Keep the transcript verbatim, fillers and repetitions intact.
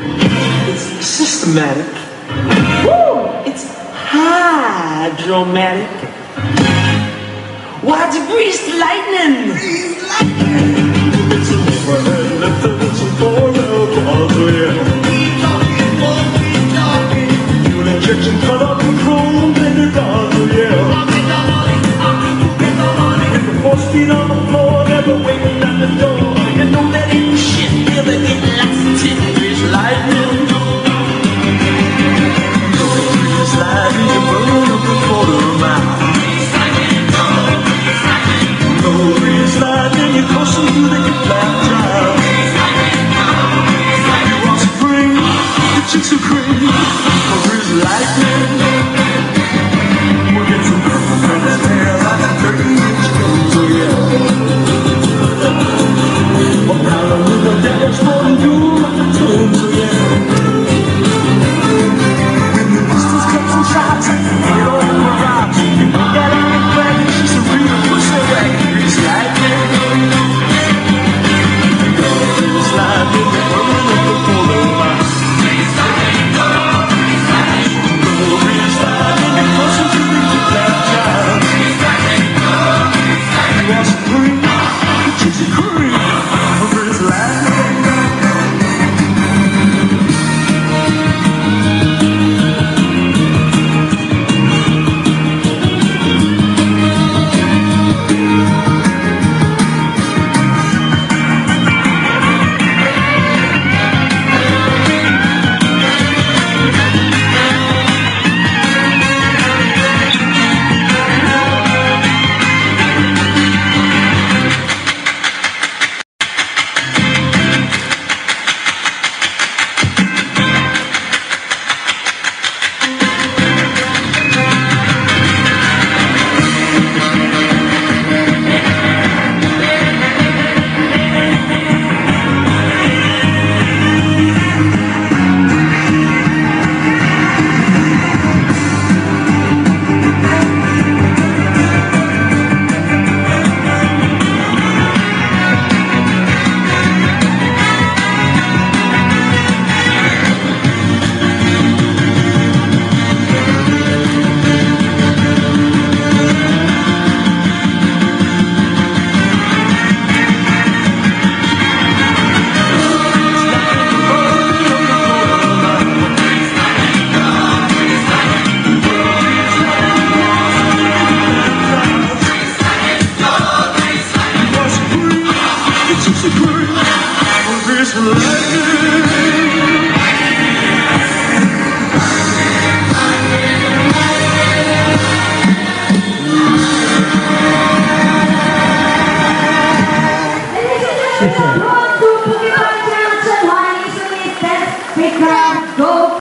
It's systematic. Woo! It's hydromatic. Why degrees lightning? It's a overhead lift and it's a four-rail quadro, yeah. Keep talking, boy, keep talking. Fuel injection cut up and chrome blended quadro, yeah. With the four speed on the floor, never waiting at the door. You know that ain't shit, never get lots of ten degrees lightning. Degrees lightning, you burn up a quarter mile. Degrees lightning, you're crossing through the black cloud. You want spring, the chicks are cream. Degrees lightning, we'll get some purple friends tail like a thirty inch goes, oh yeah. What power with the dance for you like a twins, oh yeah. When the distance comes and shots, get on the rocks. You know that ain't black, she's a real pussy rag. Degrees lightning, degrees lightning, you're burning up the polar line. Degrees lightning, degrees lightning, you're crossing through the black cloud. You want some green, the chicks are green. Degrees lightning. Bukit Panjang, Zhenghua, Yishun is best. Big round, go!